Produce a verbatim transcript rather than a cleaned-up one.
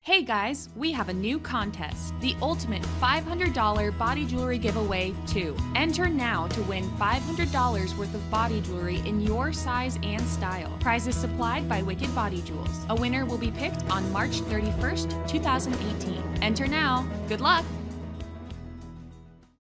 Hey guys, we have a new contest, the ultimate five hundred dollar body jewelry giveaway two. Enter now to win five hundred dollars worth of body jewelry in your size and style. Prizes supplied by Wicked Body Jewels. A winner will be picked on March thirty-first, two thousand eighteen. Enter now. Good luck!